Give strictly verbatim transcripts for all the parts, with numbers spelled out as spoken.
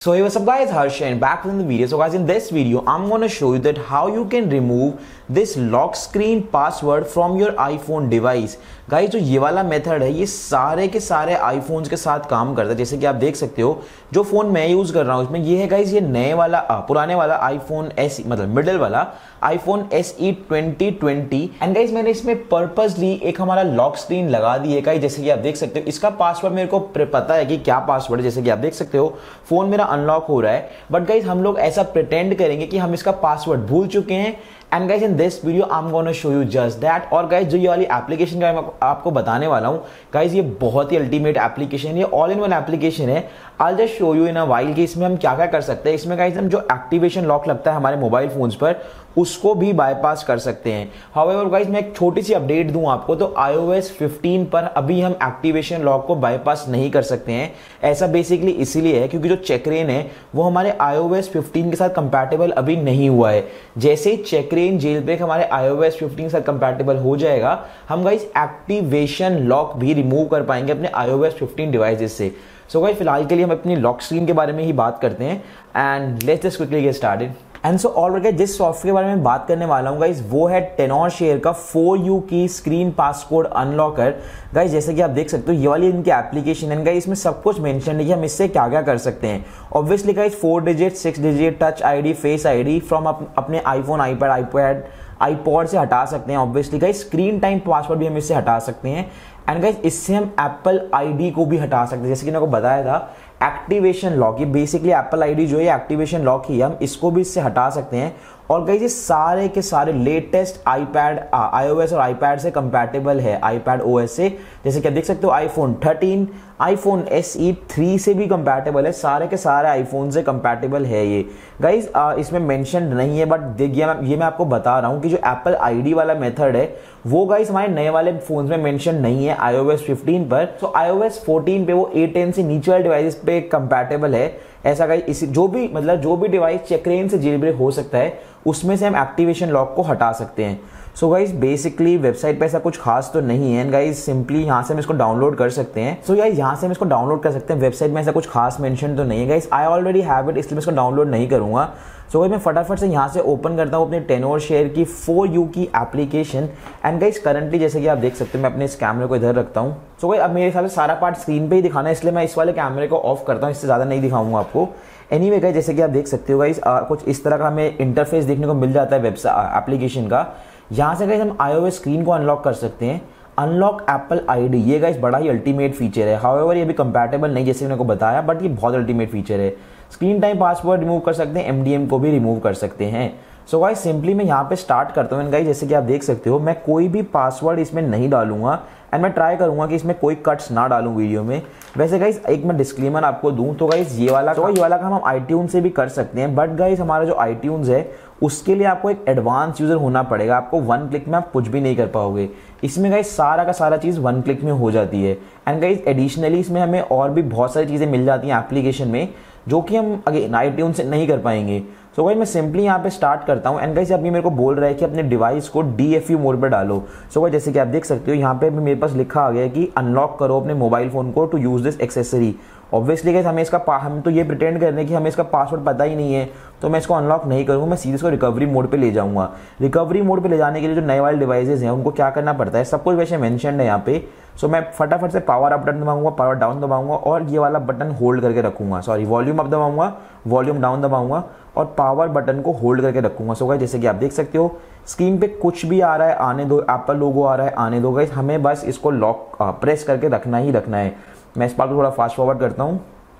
So hey, what's up guys, Harsh and back in the video. So guys, in this video I'm going to show you that how you can remove this lock screen password from your iPhone device. Guys जो ये वाला method है ये सारे के सारे iPhones के साथ काम करता है। जैसे कि आप देख सकते हो जो फोन मैं यूज कर रहा हूँ इसमें ये है गाइस, ये नए वाला आ, पुराने वाला आईफोन एस मतलब मिडिल वाला iPhone S E twenty twenty. And guys मैंने इसमें पर्पसली एक हमारा लॉक स्क्रीन लगा दी है गाइस। जैसे कि आप देख सकते हो इसका पासवर्ड मेरे को पता है कि क्या पासवर्ड है। जैसे कि आप देख सकते हो फोन मेरा अनलॉक हो रहा है, बट गाइस हम लोग ऐसा प्रिटेंड करेंगे कि हम इसका पासवर्ड भूल चुके हैं। And guys in this video I am gonna show you just that. और गाइस जो ये वाली एप्लीकेशन का मैं आपको बताने वाला हूँ गाइस, ये बहुत ही अल्टीमेट एप्लीकेशन है, ये ऑल इन वन एप्लीकेशन है। I just show you in a while कि इसमें हम क्या क्या कर सकते हैं। इसमें गाइस हम जो एक्टिवेशन लॉक लगता है हमारे मोबाइल फोन्स पर उसको भी बाईपास कर सकते हैं। हाउएवर गाइस मैं एक छोटी सी अपडेट दूं आपको, तो आईओएस फिफ्टीन पर अभी हम एक्टिवेशन लॉक को बाईपास नहीं कर सकते हैं। ऐसा बेसिकली इसीलिए है क्योंकि जो चेकरेन है वो हमारे आईओएस फिफ्टीन के साथ कंपैटिबल अभी नहीं हुआ है। जैसे ही चेकरेन जेल ब्रेक हमारे आईओएस फिफ्टीन के साथ कंपैटिबल हो जाएगा, हम गाइस एक्टिवेशन लॉक भी रिमूव कर पाएंगे अपने आईओएस फिफ्टीन डिवाइसेस से। सो गाइस फिलहाल के लिए हम अपनी लॉक स्क्रीन के बारे में ही बात करते हैं and let's just quickly get started. And so already जिस सॉफ्टवेयर के बारे में बात करने वाला हूँ गाइस वो है टेनोरशेयर का फोर यू की स्क्रीन पासकोड अनलॉकर। गाइस जैसे कि आप देख सकते हो ये वाली इनकी एप्लीकेशन है गाइस, इसमें सब कुछ मेंशन है कि हम इससे क्या क्या कर सकते हैं। Obviously guys four digit six digit touch ID face ID from अपने आईफोन आईपैड आईपैड आईपॉड से हटा सकते हैं। Obviously guys screen time password भी हम इससे हटा सकते हैं। एंड गाइस इससे हम एप्पल आईडी को भी हटा सकते हैं। जैसे कि मैंने आपको बताया था एक्टिवेशन लॉक, ये बेसिकली एप्पल आईडी जो है एक्टिवेशन लॉक ही है, हम इसको भी इससे हटा सकते हैं। और गाइस ये सारे के सारे लेटेस्ट आईपैड आईओएस और आईपैड से कंपैटिबल है, आईपैड ओएस से। जैसे कि आप देख सकते हो iPhone thirteen iPhone S E three से भी कंपैटिबल है, सारे के सारे आईफोन से कंपैटिबल है ये गाइस। इसमें मेंशन नहीं है, बट देखिए ये मैं आपको बता रहा हूँ कि जो एप्पल आईडी वाला मेथड है वो गाइस हमारे नए वाले फोन में मेंशन नहीं है आईओएस फिफ्टीन पर। तो आईओएस फोर्टीन पे वो ए टेन से नीचे वाले डिवाइस पे कंपैटिबल है ऐसा गाइस। इसी जो भी मतलब जो भी डिवाइस चेकरेन से जेल ब्रेक हो सकता है उसमें से हम एक्टिवेशन लॉक को हटा सकते हैं। सो गाइस बेसिकली वेबसाइट पे ऐसा कुछ खास तो नहीं है गाइस, सिंपली यहाँ से हम इसको डाउनलोड कर सकते हैं। सो so गाइस यहाँ से हम इसको डाउनलोड कर सकते हैं, वेबसाइट में ऐसा कुछ खास मेंशन तो नहीं है guys. I already have it, इसलिए मैं इसको डाउनलोड नहीं करूंगा। सो गाइस मैं फटाफट से यहाँ से ओपन करता हूँ अपने टेनोरशेयर की फोर यू की एप्लीकेशन। एंड गाइस करंटली जैसे कि आप देख सकते हैं मैं अपने इस कैमरे को इधर रखता हूँ। सो गाइस अब मेरे हिसाब से सारा पार्ट स्क्रीन पे ही दिखाना है, इसलिए मैं इस वाले कैमरे को ऑफ करता हूँ, इससे ज़्यादा नहीं दिखाऊंगा आपको। एनीवे गाइस जैसे कि आप देख सकते हो गाइस कुछ इस तरह का हमें इंटरफेस देखने को मिल जाता है वेबसाइट एप्लीकेशन का। यहाँ से गाइस हम आईओएस स्क्रीन को अनलॉक कर सकते हैं। अनलॉक एप्पल आईडी, ये गाइस बड़ा ही अल्टीमेट फीचर है। हाउएवर ये भी कंपैटिबल नहीं जैसे मैंने को बताया, बट ये बहुत अल्टीमेट फीचर है। स्क्रीन टाइम पासवर्ड रिमूव कर सकते हैं, एमडीएम को भी रिमूव कर सकते हैं। सो गाइस सिंपली मैं यहाँ पे स्टार्ट करता हूँ गाइस। जैसे कि आप देख सकते हो मैं कोई भी पासवर्ड इसमें नहीं डालूंगा एंड मैं ट्राई करूंगा कि इसमें कोई कट्स ना डालूं वीडियो में। वैसे गाइस एक मैं डिस्क्लेमर आपको दूं तो गाइस ये वाला तो ये वाला काम हम आईट्यून से भी कर सकते हैं, बट गाइस हमारा जो आईट्यून्स है उसके लिए आपको एक एडवांस यूजर होना पड़ेगा। आपको वन क्लिक में आप कुछ भी नहीं कर पाओगे। इसमें गाइस सारा का सारा चीज़ वन क्लिक में हो जाती है। एंड गाइस एडिशनली इसमें हमें और भी बहुत सारी चीज़ें मिल जाती हैं एप्लीकेशन में जो कि हम अगेन आईट्यून से नहीं कर पाएंगे। सो so गाइस मैं सिंपली यहाँ पे स्टार्ट करता हूँ। एंड गाइस अभी मेरे को बोल रहा है कि अपने डिवाइस को डीएफयू मोड पे डालो। सो so गाइस जैसे कि आप देख सकते हो यहाँ पे मेरे पास लिखा आ गया है कि अनलॉक करो अपने मोबाइल फोन को to use this accessory. Obviously guys हमें इसका हम तो ये प्रिटेंड कर रहे हैं कि हमें इसका पासवर्ड पता ही नहीं है, तो मैं इसको अनलॉक नहीं करूँगा, मैं सीधे इसको रिकवरी मोड पे ले जाऊँगा। रिकवरी मोड पे ले जाने के लिए जो नए वाले डिवाइसेज हैं उनको क्या करना पड़ता है, सब कुछ वैसे मेंशन है यहाँ पे। सो so, मैं फटाफट से पावर अप बटन दबाऊंगा, पावर डाउन दबाऊंगा और ये वाला बटन होल्ड करके रखूंगा। सॉरी वॉल्यूम अप दबाऊंगा, वॉल्यूम डाउन दबाऊंगा और पावर बटन को होल्ड करके रखूंगा। सो so, गाइस जैसे कि आप देख सकते हो स्क्रीन पे कुछ भी आ रहा है आने दो, एप्पल लोगो आ रहा है आने दो गाइस, हमें बस इसको लॉक प्रेस करके रखना ही रखना है। मैं इस पार्ट को थोड़ा फास्ट फॉरवर्ड करता हूँ।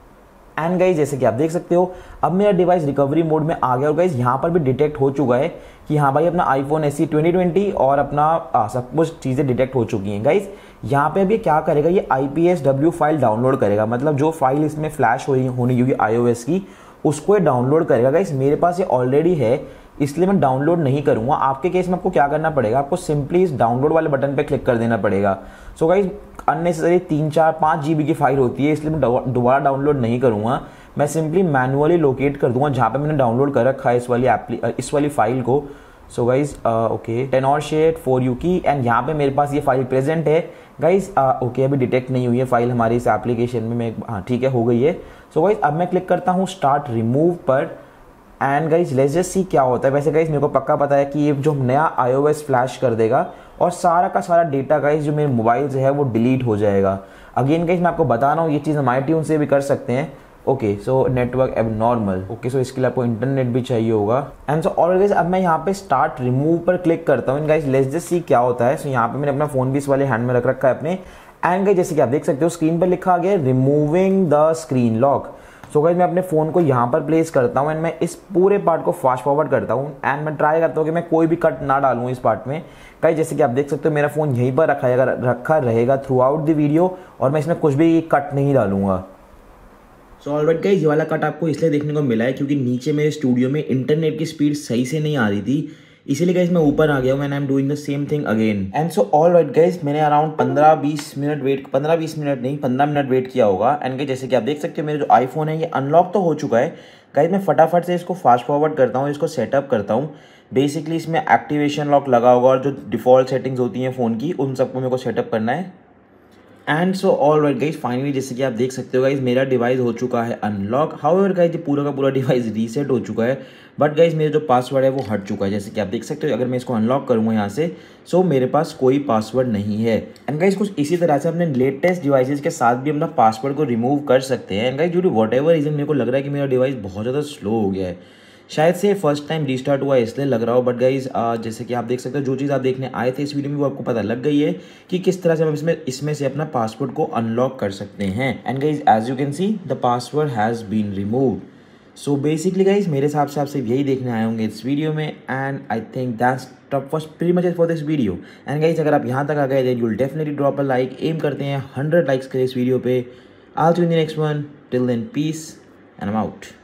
एंड गाइस जैसे कि आप देख सकते हो अब मेरा डिवाइस रिकवरी मोड में आ गया और गाइस यहाँ पर भी डिटेक्ट हो चुका है कि हाँ भाई अपना iPhone S E twenty twenty और अपना आ, सब कुछ चीज़ें डिटेक्ट हो चुकी हैं। गाइस यहाँ पे अभी क्या करेगा, ये I P S W file download करेगा, मतलब जो फाइल इसमें फ्लैश हो होनी होगी आईओएस की उसको ये डाउनलोड करेगा। गाइस मेरे पास ये ऑलरेडी है इसलिए मैं डाउनलोड नहीं करूंगा। आपके केस में आपको क्या करना पड़ेगा, आपको सिंपली इस डाउनलोड वाले बटन पे क्लिक कर देना पड़ेगा। सो गाइस अननेसेसरी तीन चार पाँच जीबी की फाइल होती है इसलिए मैं दोबारा डाउनलोड नहीं करूंगा। मैं सिंपली मैनुअली लोकेट कर दूंगा जहाँ पे मैंने डाउनलोड कर रखा है इस वाली एप्ली इस वाली फाइल को। So guys okay टेनोरशेयर four you की एंड यहाँ पे मेरे पास ये फाइल प्रेजेंट है गाइज। ओके अभी डिटेक्ट नहीं हुई है फाइल हमारी इस एप्लीकेशन में, मैं हाँ ठीक है हो गई है। सो गाइज अब मैं क्लिक करता हूँ स्टार्ट रिमूव पर and guys let's just see क्या होता है। वैसे गाइज मेरे को पक्का पता है कि ये जो नया आईओएस फ्लैश कर देगा और सारा का सारा डेटा गाइज जो मेरे मोबाइल से है वो डिलीट हो जाएगा। अगेन गाइज मैं आपको बता रहा हूँ ये चीज़ हम आई ट्यून से भी कर सकते हैं। Okay so network abnormal, okay so इसके लिए आपको इंटरनेट भी चाहिए होगा। एंड सो और गाइज अब मैं यहाँ पे स्टार्ट रिमूव पर क्लिक करता हूँ। गाइज लेट्स जस्ट सी क्या होता है। सो so, यहाँ पे मैंने अपना फोन भी इस वाले हैंड में रख रखा है अपने। एंड गाइज जैसे कि आप देख सकते हो स्क्रीन पर लिखा गया removing the screen lock. So guys मैं अपने फ़ोन को यहाँ पर प्लेस करता हूँ एंड मैं इस पूरे पार्ट को फास्ट फॉरवर्ड करता हूँ एंड मैं ट्राई करता हूँ कि मैं कोई भी कट ना डालूँ इस पार्ट में। गाइज जैसे कि आप देख सकते हो मेरा फ़ोन यहीं पर रखा रहेगा रखा रहेगा थ्रू आउट द वीडियो और मैं इसमें कुछ भी कट नहीं डालूंगा। सो ऑलराइट गाइज ये वाला कट आपको इसलिए देखने को मिला है क्योंकि नीचे मेरे स्टूडियो में इंटरनेट की स्पीड सही से नहीं आ रही थी, इसीलिए गाइज मैं ऊपर आ गया हूँ and I am doing the same thing again. And so alright guys मैंने अराउंड पंद्रह बीस मिनट वेट पंद्रह बीस मिनट नहीं पंद्रह मिनट वेट किया होगा। एंड गाइज जैसे कि आप देख सकते हो मेरा जो आईफोन है ये अनलॉक तो हो चुका है। गाइज मैं फटाफट से इसको फास्ट फॉरवर्ड करता हूँ, इसको सेटअप करता हूँ। बेसिकली इसमें एक्टिवेशन लॉक लगा होगा और जो डिफ़ॉल्ट सेटिंग्स होती हैं फ़ोन की उन सबको मेरे को सेटअप करना है। And so all right guys finally जैसे कि आप देख सकते हो गाइज मेरा डिवाइस हो चुका है अनलॉक। हाउएवर गाइज ये पूरा का पूरा डिवाइस रीसेट हो चुका है बट गाइज मेरा जो पासवर्ड है वो हट चुका है। जैसे कि आप देख सकते हो अगर मैं इसको अनलॉक करूँगा यहाँ से सो so मेरे पास कोई पासवर्ड नहीं है। एंड गाइज कुछ इसी तरह से अपने लेटेस्ट डिवाइसेस के साथ भी अपना पासवर्ड को रिमूव कर सकते हैं। And guys due to whatever reason मेरे को लग रहा है कि मेरा डिवाइस बहुत ज़्यादा स्लो हो गया है, शायद से फर्स्ट टाइम रीस्टार्ट हुआ है इसलिए लग रहा हो। बट गाइज जैसे कि आप देख सकते हो जो चीज़ आप देखने आए थे इस वीडियो में वो आपको पता लग गई है कि किस तरह से हम इसमें इसमें से अपना पासवर्ड को अनलॉक कर सकते हैं। And guys as you can see the password has been removed. So basically guys मेरे हिसाब से आप सिर्फ यही देखने आए होंगे इस वीडियो में and I think that's top first pretty much for this video. And guys अगर आप यहाँ तक आ गए then you will definitely drop a like. Aim करते हैं हंड्रेड लाइक्स के इस वीडियो पे। I will see you in the next one, till then peace and I am out.